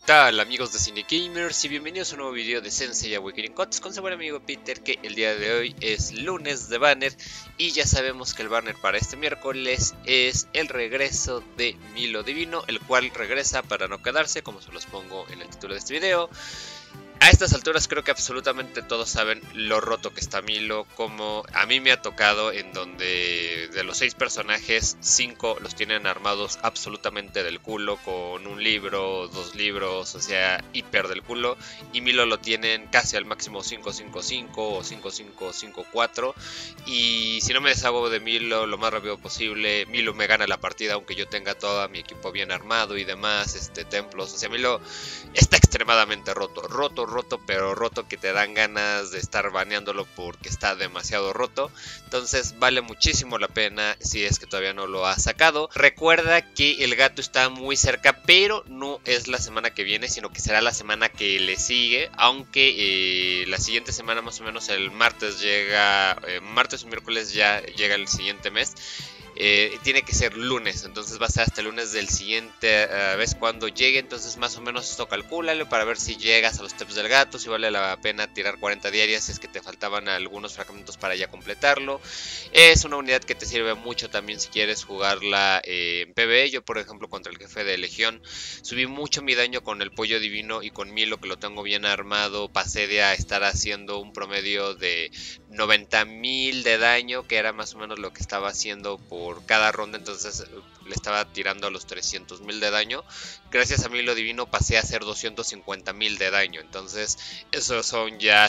tal amigos de Cine Gamers y bienvenidos a un nuevo video de Sensei Awakening Cuts con su buen amigo Peter, que el día de hoy es lunes de banner y ya sabemos que el banner para este miércoles es el regreso de Milo Divino, el cual regresa para no quedarse, como se los pongo en el título de este video. A estas alturas creo que absolutamente todos saben lo roto que está Milo, como a mí me ha tocado, en donde de los 6 personajes, 5 los tienen armados absolutamente del culo, con un libro, 2 libros, o sea, hiper del culo, y Milo lo tienen casi al máximo 555 o 5554, y si no me deshago de Milo lo más rápido posible, Milo me gana la partida aunque yo tenga todo mi equipo bien armado y demás, templos, o sea, Milo está extremadamente roto, pero roto que te dan ganas de estar baneándolo porque está demasiado roto. Entonces vale muchísimo la pena si es que todavía no lo has sacado. Recuerda que el gato está muy cerca, pero no es la semana que viene, sino que será la semana que le sigue, aunque la siguiente semana, más o menos el martes llega, martes o miércoles ya llega el siguiente mes. Tiene que ser lunes, entonces va a ser hasta el lunes del siguiente vez cuando llegue. Entonces más o menos esto calcúlalo para ver si llegas a los steps del gato, si vale la pena tirar 40 diarias, si es que te faltaban algunos fragmentos para ya completarlo. Es una unidad que te sirve mucho también si quieres jugarla en PvE. Yo por ejemplo contra el jefe de Legión subí mucho mi daño con el pollo divino, y con Milo, que lo tengo bien armado, pasé de a estar haciendo un promedio de 90.000 de daño, que era más o menos lo que estaba haciendo por cada ronda. Entonces le estaba tirando a los 300.000 de daño. Gracias a Milo Divino pasé a hacer 250.000 de daño, entonces esos son ya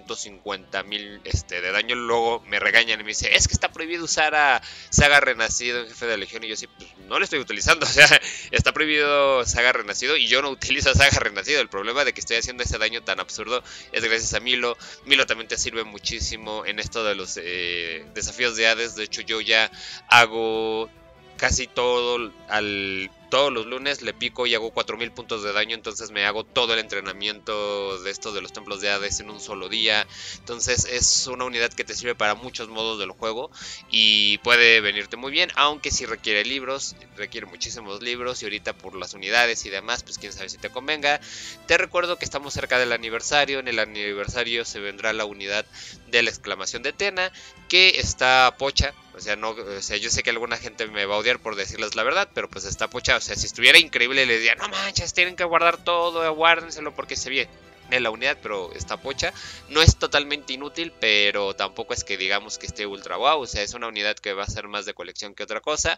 750.000 de daño. Luego me regañan y me dice, es que está prohibido usar a Saga Renacido en jefe de Legión, y yo sí, pues no lo estoy utilizando, o sea, está prohibido Saga Renacido y yo no utilizo Saga Renacido. El problema de que estoy haciendo ese daño tan absurdo es gracias a Milo. Milo también te sirve muchísimo en esto de los desafíos de Hades. De hecho yo ya hago casi todo todos los lunes le pico y hago 4000 puntos de daño, entonces me hago todo el entrenamiento de esto de los templos de Hades en un solo día. Entonces es una unidad que te sirve para muchos modos del juego y puede venirte muy bien, aunque si requiere libros, requiere muchísimos libros, y ahorita por las unidades y demás, pues quién sabe si te convenga. Te recuerdo que estamos cerca del aniversario. En el aniversario se vendrá la unidad de la exclamación de Tena, que está pocha. O sea, yo sé que alguna gente me va a odiar por decirles la verdad, pero pues está pocha. O sea, si estuviera increíble les diría, no manches, tienen que guardar todo, guárdenselo porque se viene en la unidad, pero está pocha. No es totalmente inútil, pero tampoco es que digamos que esté ultra wow. O sea, es una unidad que va a ser más de colección que otra cosa.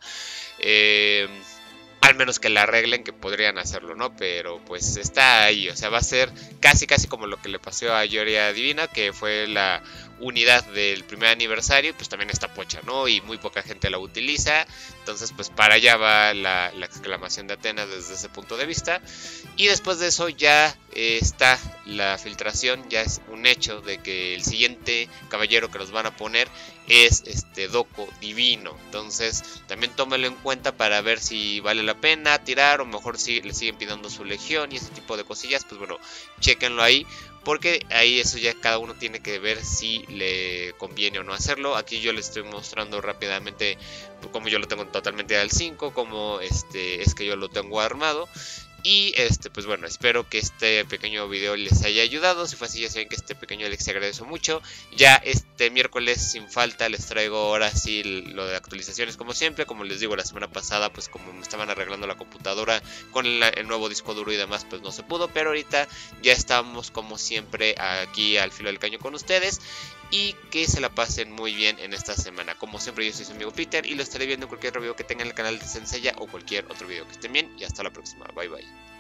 Al menos que la arreglen, que podrían hacerlo, ¿no? Pero pues está ahí, o sea, va a ser casi como lo que le pasó a Yoria Divina, que fue la unidad del primer aniversario, pues también está pocha, ¿no? Y muy poca gente la utiliza. Entonces pues para allá va la exclamación de Atenas desde ese punto de vista. Y después de eso ya está la filtración, ya es un hecho de que el siguiente caballero que nos van a poner es Doko Divino. Entonces también tómelo en cuenta para ver si vale la pena tirar, o mejor si le siguen pidiendo su legión y ese tipo de cosillas. Pues bueno, chequenlo ahí, porque ahí eso ya cada uno tiene que ver si le conviene o no hacerlo. Aquí yo les estoy mostrando rápidamente como yo lo tengo totalmente al 5, como es que yo lo tengo armado. Y pues bueno, espero que este pequeño video les haya ayudado. Si fue así, ya saben que este pequeño les agradezco mucho. Ya este miércoles sin falta les traigo ahora sí lo de actualizaciones, como siempre. Como les digo, la semana pasada pues como me estaban arreglando la computadora con el nuevo disco duro y demás, pues no se pudo. Pero ahorita ya estamos como siempre aquí al filo del caño con ustedes. Y que se la pasen muy bien en esta semana. Como siempre, yo soy su amigo Peter y lo estaré viendo en cualquier otro video que tenga en el canal de Sensei o cualquier otro video. Que estén bien y hasta la próxima. Bye bye.